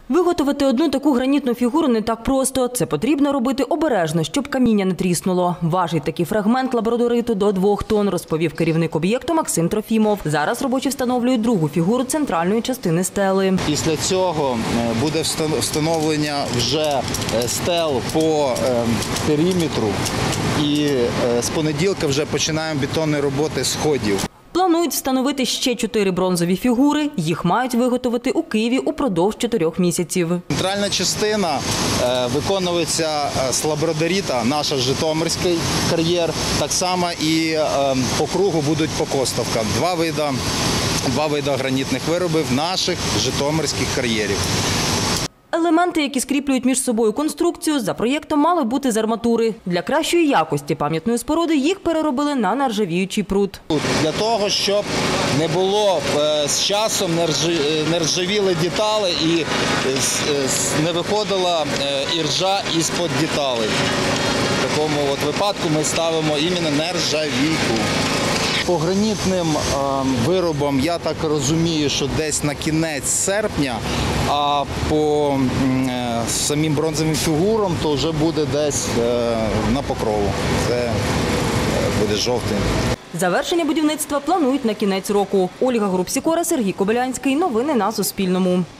Виготовити одну таку гранітну фігуру не так просто. Це потрібно робити обережно, щоб каміння не тріснуло. Важить такий фрагмент лабрадориту до 2 тонн, розповів керівник об'єкту Максим Трофімов. Зараз робочі встановлюють другу фігуру центральної частини стели. Після цього буде встановлення вже стел по периметру. І з понеділка вже починаємо бетонні роботи сходів. Планують встановити ще 4 бронзові фігури. Їх мають виготовити у Києві упродовж 4 місяців. Центральна частина виконується з лабрадорита, наш житомирський кар'єр. Так само і по кругу будуть покостовка. Два види гранітних виробів наших житомирських кар'єрів. Елементи, які скріплюють між собою конструкцію, за проєктом мали бути з арматури. Для кращої якості пам'ятної споруди їх переробили на нержавіючий прут. Для того, щоб не було з часом не ржавіли деталі і не виходила іржа із-під деталей. В такому випадку ми ставимо іменно нержавійку. По гранітним виробам, я так розумію, що десь на кінець серпня, а по самим бронзовим фігурам то вже буде десь на покрову. Це буде жовтень. Завершення будівництва планують на кінець року. Ольга Грубсікора, Сергій Кобилянський. Новини на Суспільному.